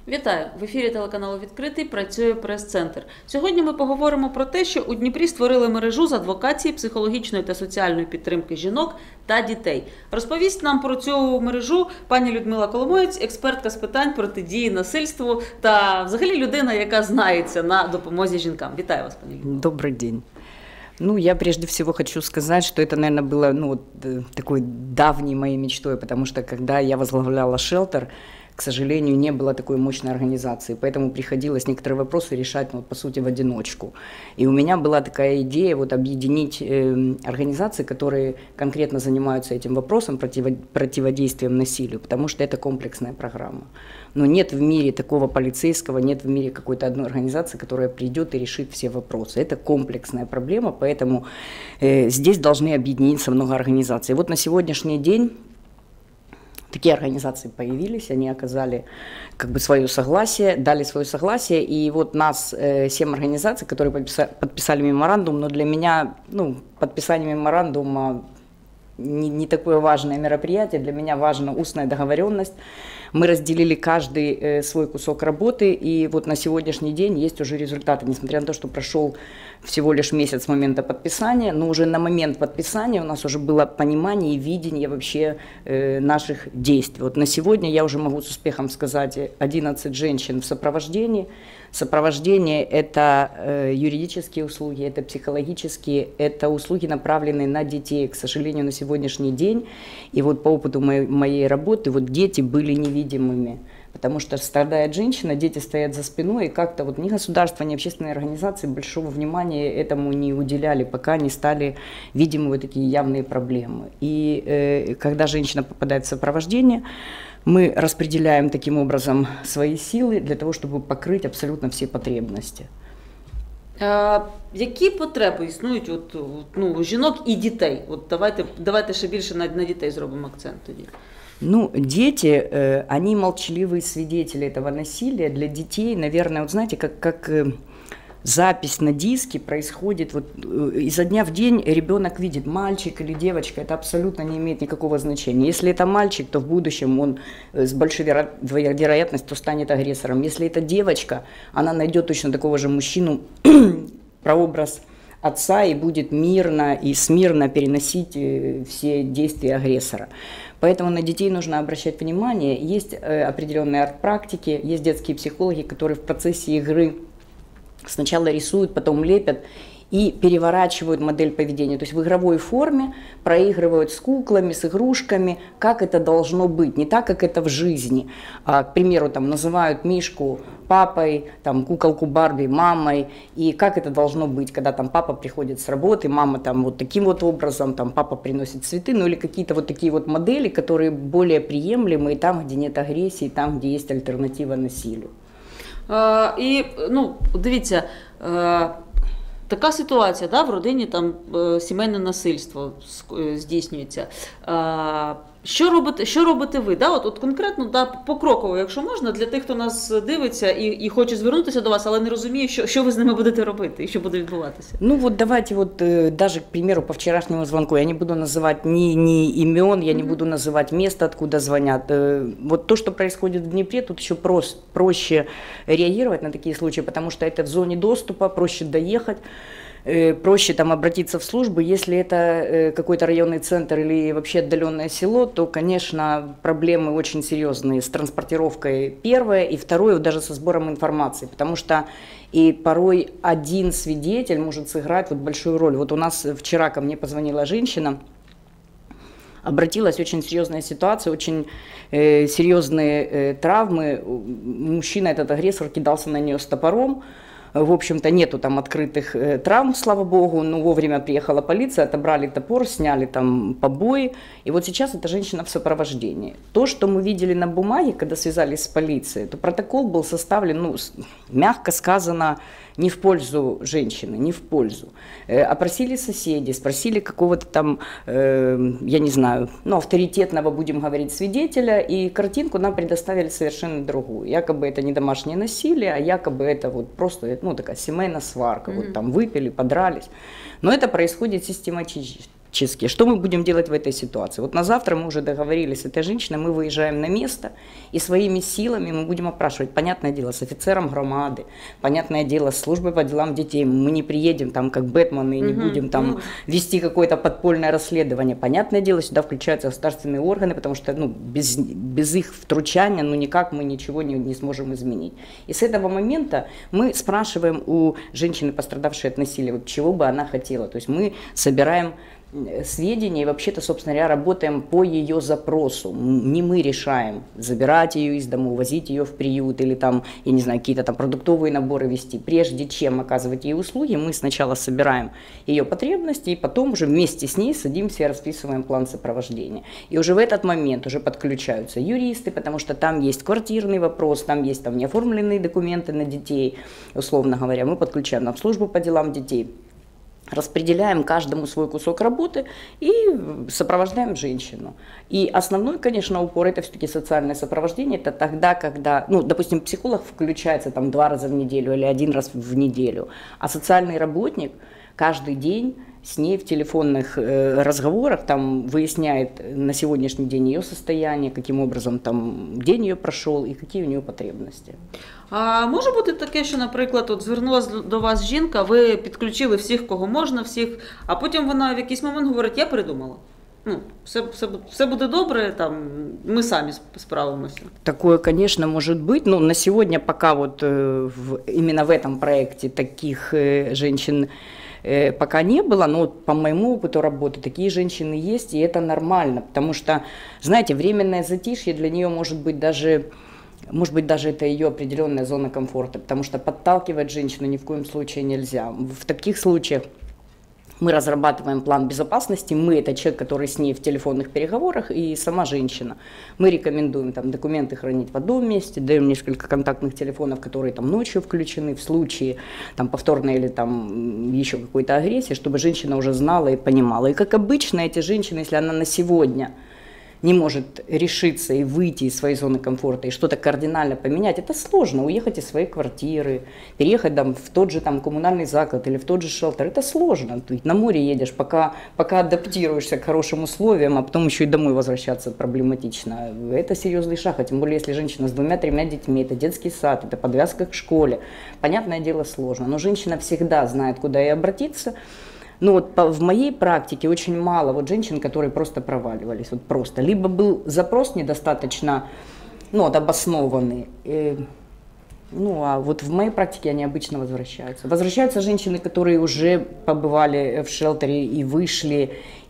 Вітаю! В ефірі телеканалу «Відкритий» працює прес-центр. Сьогодні ми поговоримо про те, що у Дніпрі створили мережу з адвокації, психологічної та соціальної підтримки жінок та дітей. Розповість нам про цю мережу пані Людмила Коломоєць, експертка з питань протидії насильству та взагалі людина, яка знається на допомозі жінкам. Вітаю вас, пані Людмила. Добрый день. Ну, я прежде всего хочу сказать, что это, наверное, было такой давней моей мечтой, потому что когда я возглавляла шелтер, к сожалению, не было такой мощной организации, поэтому приходилось некоторые вопросы решать, по сути, в одиночку. И у меня была такая идея объединить организации, которые конкретно занимаются этим вопросом, противодействием насилию, потому что это комплексная программа. Но нет в мире такого полицейского, нет в мире какой-то одной организации, которая придет и решит все вопросы. Это комплексная проблема, поэтому здесь должны объединиться много организаций. Вот на сегодняшний день такие организации появились, они оказали свое согласие, дали свое согласие, и вот нас 7 организаций, которые подписали меморандум, но для меня подписание меморандума не такое важное мероприятие, для меня важна устная договоренность. Мы разделили каждый свой кусок работы, и вот на сегодняшний день есть уже результаты, несмотря на то, что прошел всего лишь месяц с момента подписания, но уже на момент подписания у нас уже было понимание и видение вообще наших действий. Вот на сегодня я уже могу с успехом сказать 11 женщин в сопровождении. Сопровождение – это юридические услуги, это психологические, это услуги, направленные на детей. К сожалению, на сегодняшний день, и вот по опыту моей работы, вот дети были невидимыми. Потому что страдает женщина, дети стоят за спиной, и как-то ни государство, ни общественные организации большого внимания этому не уделяли, пока не стали видимы такие явные проблемы. И когда женщина попадает в сопровождение, мы распределяем таким образом свои силы для того, чтобы покрыть абсолютно все потребности. Які потреби існують у жінок і дітей? Давайте ще більше на дітей зробимо акцент тоді. Дети, они молчаливые свидетели этого насилия. Для детей, наверное, знаете, как запись на диске происходит, изо дня в день ребенок видит, мальчик или девочка, это абсолютно не имеет никакого значения. Если это мальчик, то в будущем он с большой вероятностью станет агрессором. Если это девочка, она найдет точно такого же мужчину, прообраз отца, и будет мирно и смирно переносить все действия агрессора. Поэтому на детей нужно обращать внимание. Есть определенные арт-практики, есть детские психологи, которые в процессе игры сначала рисуют, потом лепят и переворачивают модель поведения. То есть в игровой форме проигрывают с куклами, с игрушками, как это должно быть, не так, как это в жизни. К примеру, называют Мишку папой, куколку Барби мамой, и как это должно быть, когда папа приходит с работы, мама таким образом, папа приносит цветы, или какие-то такие модели, которые более приемлемые там, где нет агрессии, там, где есть альтернатива насилию. І, дивіться, така ситуація, в родині сімейне насильство здійснюється. Що робите ви? От конкретно, покроково, якщо можна, для тих, хто нас дивиться і хоче звернутися до вас, але не розуміє, що ви з ними будете робити і що буде відбуватися. Давайте даже, к примеру, по вчерашнему звонку, я не буду называть ни имен, я не буду называть место, откуда звонят. То, что происходит в Днепре, тут еще проще реагировать на такие случаи, потому что это в зоне доступа, проще доехать. Проще обратиться в службу. Если это какой-то районный центр или вообще отдаленное село, то, конечно, проблемы очень серьезные с транспортировкой, первое, и второе, даже со сбором информации, потому что и порой один свидетель может сыграть большую роль. У нас вчера ко мне позвонила женщина, обратилась, очень серьезная ситуация, очень серьезные травмы. Мужчина, этот агрессор, кидался на нее с топором. В общем-то, нету открытых травм, слава богу, но вовремя приехала полиция, отобрали топор, сняли побои. И вот сейчас эта женщина в сопровождении. То, что мы видели на бумаге, когда связались с полицией, то протокол был составлен, мягко сказано, не в пользу женщины, не в пользу. Опросили соседей, спросили какого-то я не знаю, авторитетного, будем говорить, свидетеля, и картинку нам предоставили совершенно другую. Якобы это не домашнее насилие, а якобы это просто такая семейная сварка. Выпили, подрались. Но это происходит Что мы будем делать в этой ситуации? Вот на завтра мы уже договорились с этой женщиной, мы выезжаем на место, и своими силами мы будем опрашивать, понятное дело, с офицером громады, понятное дело, с службой по делам детей. Мы не приедем там как Бэтмены и не будем там вести какое-то подпольное расследование. Понятное дело, сюда включаются государственные органы, потому что без их втручания никак мы ничего не сможем изменить. И с этого момента мы спрашиваем у женщины, пострадавшей от насилия, вот чего бы она хотела. То есть мы собираем сведения и вообще-то, собственно говоря, работаем по ее запросу. Не мы решаем, забирать ее из дома, увозить ее в приют или там, я не знаю, какие-то там продуктовые наборы вести. Прежде чем оказывать ей услуги, мы сначала собираем ее потребности и потом уже вместе с ней садимся и расписываем план сопровождения. И уже в этот момент уже подключаются юристы, потому что там есть квартирный вопрос, там есть там неоформленные документы на детей, условно говоря. Мы подключаем нам службу по делам детей. Распределяем каждому свой кусок работы и сопровождаем женщину. И основной, конечно, упор – это все-таки социальное сопровождение. Это тогда, когда, допустим, психолог включается там 2 раза в неделю или 1 раз в неделю, а социальный работник каждый день с ней в телефонных разговорах там выясняет на сегодняшний день ее состояние, каким образом там день ее прошел и какие у нее потребности. А може бути таке, що, наприклад, от звернулася до вас жінка, ви підключили всіх, кого можна, всіх, а потім вона в якийсь момент говорить, я передумала. Все буде добре, там, мы сами справимся. Такое, конечно, может быть, но на сегодня пока вот именно в этом проекте таких женщин пока не было, но по моему опыту работы такие женщины есть, и это нормально, потому что, знаете, временное затишье для нее может быть даже это ее определенная зона комфорта, потому что подталкивать женщину ни в коем случае нельзя. В таких случаях мы разрабатываем план безопасности, мы это человек, который с ней в телефонных переговорах, и сама женщина. Мы рекомендуем там документы хранить в одном месте, даем несколько контактных телефонов, которые там ночью включены в случае там повторной или там еще какой-то агрессии, чтобы женщина уже знала и понимала. И как обычно эти женщины, если она на сегодня не может решиться и выйти из своей зоны комфорта и что-то кардинально поменять, это сложно. Уехать из своей квартиры, переехать там, в тот же там, коммунальный заклад или в тот же шелтер, это сложно. Ты на море едешь, пока адаптируешься к хорошим условиям, а потом еще и домой возвращаться проблематично. Это серьезный шаг, а тем более, если женщина с 2-3 детьми, это детский сад, это подвязка к школе. Понятное дело, сложно, но женщина всегда знает, куда ей обратиться. Но вот в моей практике очень мало вот женщин, которые просто проваливались, вот просто. Либо был запрос недостаточно, обоснованный, а вот в моей практике они обычно возвращаются. Возвращаются женщины, которые уже побывали в шелтере и вышли,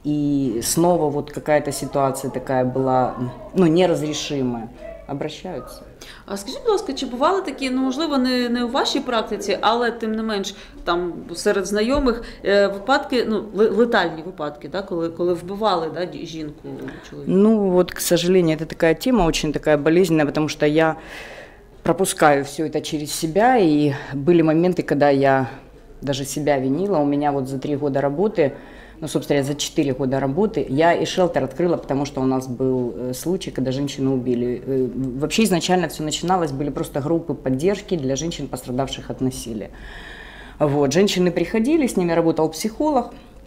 и снова вот какая-то ситуация такая была, неразрешимая, обращаются. А скажіть, будь ласка, чи бували такі, можливо, не у вашій практиці, але тим не менш там серед знайомих випадки, летальні випадки, да, коли вбивали, да, жінку, чоловіка? К сожалению, это такая тема очень такая болезненная, потому что я пропускаю все это через себя, и были моменты, когда я даже себя винила. У меня вот за 3 года работы, собственно, за 4 года работы я и шелтер открыла, потому что у нас был случай, когда женщину убили. Вообще изначально все начиналось, были просто группы поддержки для женщин, пострадавших от насилия. Вот, женщины приходили, с ними работал психолог,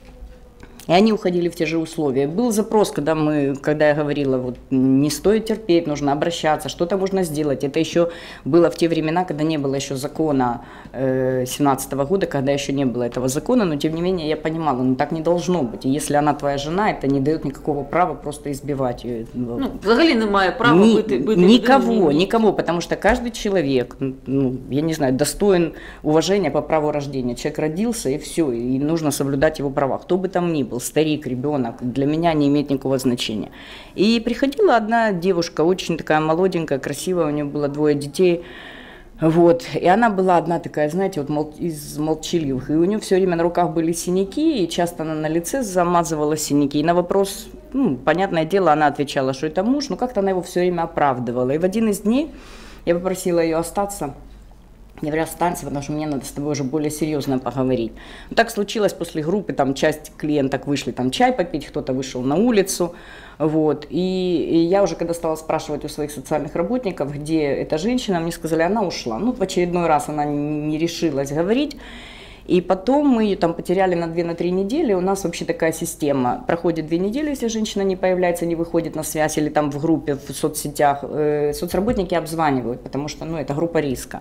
и они уходили в те же условия. Был запрос, когда я говорила, вот, не стоит терпеть, нужно обращаться, что-то можно сделать. Это еще было в те времена, когда не было еще закона 17-го года, когда еще не было этого закона, но тем не менее я понимала, так не должно быть. И если она твоя жена, это не дает никакого права просто избивать ее. Взагалі немає права бити никого, потому что каждый человек, я не знаю, достоин уважения по праву рождения. Человек родился, и все, и нужно соблюдать его права, кто бы там ни был. Старик, ребенок, для меня не имеет никакого значения. И приходила одна девушка, очень такая молоденькая, красивая, у нее было 2 детей, вот, и она была одна такая, знаете, вот из молчаливых, и у нее все время на руках были синяки, и часто она на лице замазывала синяки, и на вопрос, понятное дело, она отвечала, что это муж, но как-то она его все время оправдывала, и в один из дней я попросила ее остаться. Я говорю, останься, потому что мне надо с тобой уже более серьезно поговорить. Так случилось после группы, там часть клиенток вышли там чай попить, кто-то вышел на улицу, вот. И я уже когда стала спрашивать у своих социальных работников, где эта женщина, мне сказали, она ушла. В очередной раз она не решилась говорить. И потом мы ее там потеряли на 2-3 недели. У нас вообще такая система. Проходит 2 недели, если женщина не появляется, не выходит на связь или там в группе, в соцсетях. Соцработники обзванивают, потому что это группа риска.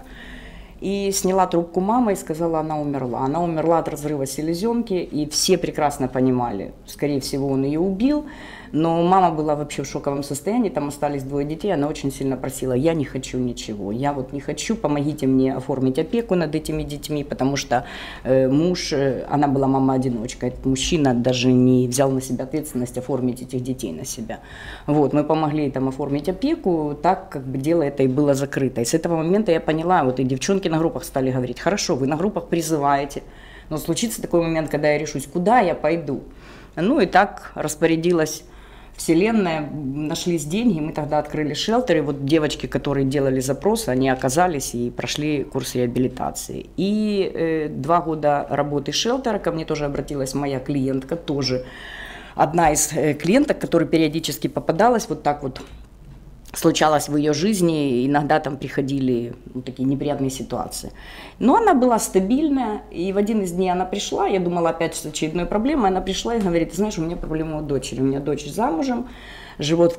И сняла трубку мама и сказала, она умерла. Она умерла от разрыва селезенки, и все прекрасно понимали, скорее всего, он ее убил. Но мама была вообще в шоковом состоянии, там остались 2 детей, она очень сильно просила, я не хочу ничего, я вот не хочу, помогите мне оформить опеку над этими детьми, потому что муж, она была мама-одиночка, этот мужчина даже не взял на себя ответственность оформить этих детей на себя. Вот, мы помогли там оформить опеку, так как бы дело это и было закрыто. И с этого момента я поняла, вот и девчонки на группах стали говорить, хорошо, вы на группах призываете, но случится такой момент, когда я решусь, куда я пойду. Ну и так распорядилась Вселенная, нашлись деньги, мы тогда открыли шелтер, и вот девочки, которые делали запрос, они оказались и прошли курс реабилитации. И 2 года работы шелтера, ко мне тоже обратилась моя клиентка, тоже одна из клиенток, которая периодически попадалась вот так вот, случалось в ее жизни, иногда там приходили такие неприятные ситуации. Но она была стабильная, и в один из дней она пришла, я думала опять с очередной проблемой, она пришла и говорит, ты знаешь, у меня проблема у дочери, у меня дочь замужем, живет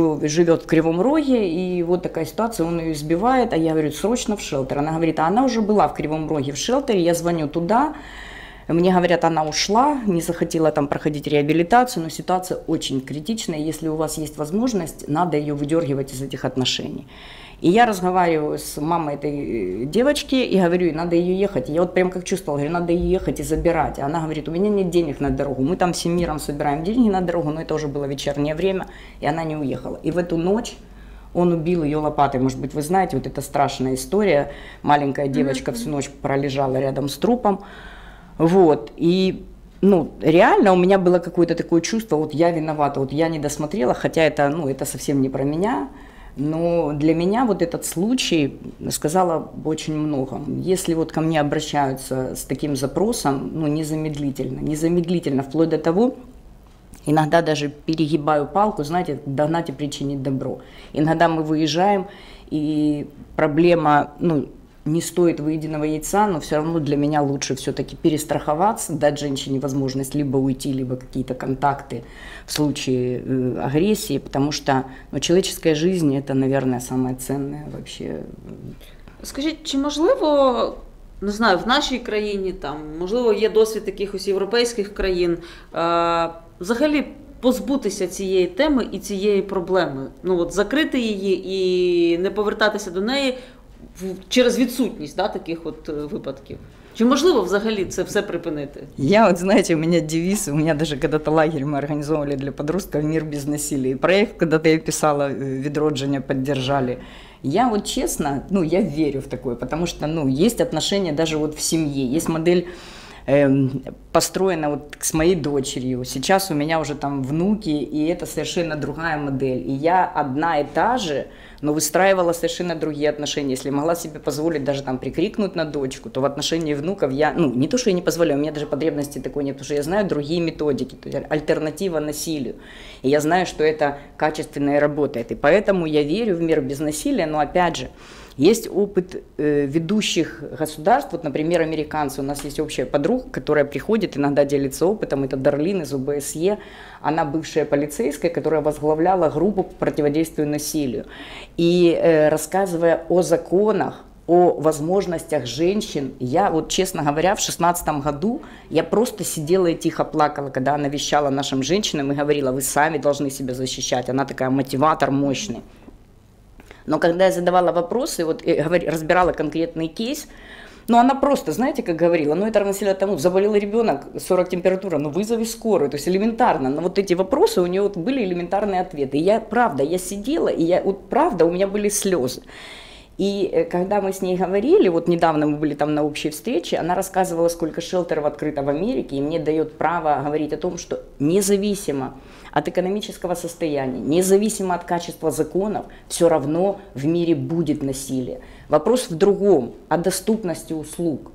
в Кривом Роге, и вот такая ситуация, он ее избивает, а я говорю, срочно в шелтер. Она говорит, а она уже была в Кривом Роге в шелтере, я звоню туда, мне говорят, она ушла, не захотела там проходить реабилитацию, но ситуация очень критичная, если у вас есть возможность, надо ее выдергивать из этих отношений. И я разговариваю с мамой этой девочки и говорю, надо ее ехать. Я вот прям как чувствовала, говорю, надо ее ехать и забирать. Она говорит, у меня нет денег на дорогу. Мы там всем миром собираем деньги на дорогу, но это уже было вечернее время, и она не уехала. И в эту ночь он убил ее лопатой. Может быть, вы знаете, вот эта страшная история. Маленькая девочка всю ночь пролежала рядом с трупом. Вот, и, реально у меня было какое-то такое чувство, вот я виновата, вот я не досмотрела, хотя это, это совсем не про меня, но для меня вот этот случай сказала очень много. Если вот ко мне обращаются с таким запросом, незамедлительно, вплоть до того, иногда даже перегибаю палку, знаете, догнать и причинить добро. Иногда мы выезжаем, и проблема, не стоит выеденного яйца, но все равно для меня лучше все-таки перестраховаться, дать женщине возможность либо уйти, либо какие-то контакты в случае агрессии, потому что человеческая жизнь – это, наверное, самое ценное вообще. Скажіть, чи можливо, не знаю, в нашій країні, там, можливо, є досвід якихось європейських країн, взагалі позбутися цієї теми і цієї проблеми? Закрити її і не повертатися до неї через відсутність таких випадків. Чи можливо взагалі це все припинити? Я знаете, у меня девиз, у меня даже когда-то лагерь мы организовывали для подростков «Мир без насилия». И проект, когда-то я писала, «Відродження» поддержали. Я честно, я верю в такое, потому что, есть отношения даже в семье, есть модель построена с моей дочерью. Сейчас у меня уже там внуки, и это совершенно другая модель. И я одна и та же, но выстраивала совершенно другие отношения. Если могла себе позволить даже там прикрикнуть на дочку, то в отношении внуков я, не то, что я не позволяю, у меня даже потребности такой нет, потому что я знаю другие методики, то есть альтернатива насилию. И я знаю, что это качественно и работает. И поэтому я верю в мир без насилия, но опять же, есть опыт ведущих государств, например, американцы. У нас есть общая подруга, которая приходит, иногда делится опытом, это Дарлин из ОБСЕ. Она бывшая полицейская, которая возглавляла группу по противодействию насилию. И рассказывая о законах, о возможностях женщин, я честно говоря, в 2016 году я просто сидела и тихо плакала, когда она вещала нашим женщинам и говорила, вы сами должны себя защищать. Она такая мотиватор мощный. Но когда я задавала вопросы, разбирала конкретный кейс, она просто, знаете, как говорила, это равносильно тому, заболел ребенок, 40 температура, вызови скорую, то есть элементарно. Но эти вопросы у нее были элементарные ответы. И я сидела, и правда, у меня были слезы. И когда мы с ней говорили, недавно мы были там на общей встрече, она рассказывала, сколько шелтеров открыто в Америке, и мне дает право говорить о том, что независимо от экономического состояния, независимо от качества законов, все равно в мире будет насилие. Вопрос в другом, о доступности услуг.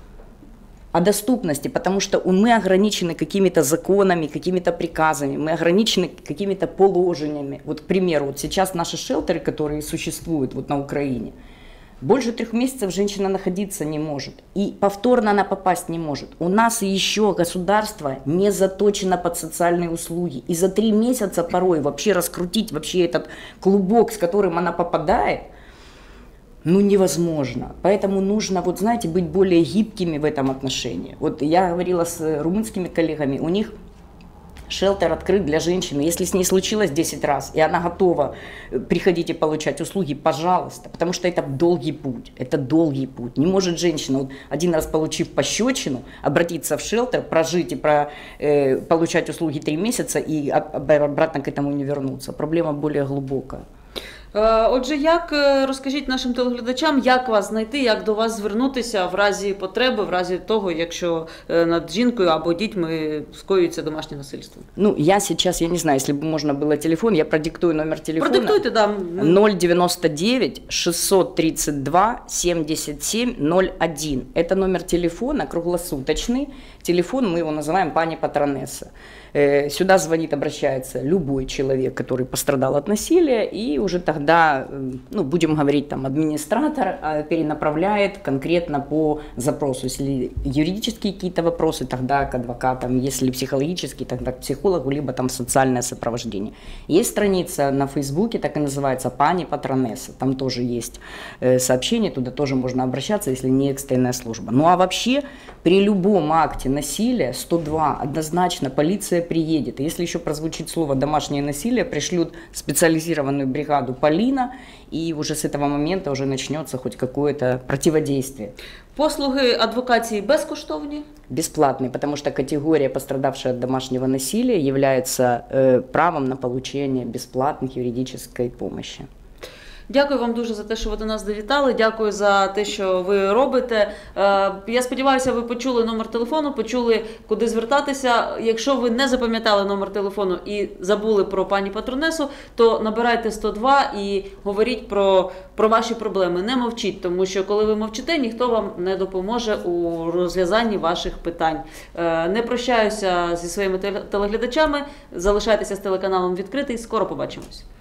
О доступности, потому что мы ограничены какими-то законами, какими-то приказами, мы ограничены какими-то положениями. К примеру, сейчас наши шелтеры, которые существуют на Украине, Больше 3 месяцев женщина находиться не может. И повторно она попасть не может. У нас еще государство не заточено под социальные услуги. И за 3 месяца порой вообще раскрутить вообще этот клубок, с которым она попадает, ну, невозможно. Поэтому нужно, вот знаете, быть более гибкими в этом отношении. Вот я говорила с румынскими коллегами, у них шелтер открыт для женщины. Если с ней случилось 10 раз, и она готова приходить и получать услуги, пожалуйста. Потому что это долгий путь. Это долгий путь. Не может женщина, вот, один раз получив пощечину, обратиться в шелтер, прожить и получать услуги 3 месяца и обратно к этому не вернуться. Проблема более глубокая. Отже, розкажіть нашим телеглядачам, як вас знайти, як до вас звернутися в разі потреби, в разі того, якщо над жінкою або дітьми скоюється домашнє насильство? Ну, я сейчас, я не знаю, если бы можно было телефон, я продиктую номер телефона. Продиктуйте, да. 099 632 77 01. Это номер телефона круглосуточный. Телефон, мы его называем «Пани Патронесса». Сюда звонит, обращается любой человек, который пострадал от насилия, и уже тогда, ну, будем говорить, там, администратор перенаправляет конкретно по запросу. Если юридические какие-то вопросы, тогда к адвокатам, если психологические, тогда к психологу, либо там социальное сопровождение. Есть страница на Фейсбуке, так и называется «Пани Патронесса», там тоже есть сообщение, туда тоже можно обращаться, если не экстренная служба. Ну а вообще при любом акте насилия 102 однозначно полиция приедет. И если еще прозвучит слово «домашнее насилие», пришлют специализированную бригаду «Полина», и уже с этого момента уже начнется хоть какое-то противодействие. Послуги адвокації безкоштовні? Бесплатные, потому что категория, пострадавшая от домашнего насилия, является правом на получение бесплатной юридической помощи. Дякую вам дуже за те, що ви до нас завітали, дякую за те, що ви робите. Я сподіваюся, ви почули номер телефону, почули, куди звертатися. Якщо ви не запам'ятали номер телефону і забули про пані Патронесу, то набирайте 102 і говоріть про ваші проблеми. Не мовчіть, тому що коли ви мовчите, ніхто вам не допоможе у розв'язанні ваших питань. Не прощаюся зі своїми телеглядачами, залишайтеся з телеканалом «Відкритий», скоро побачимось.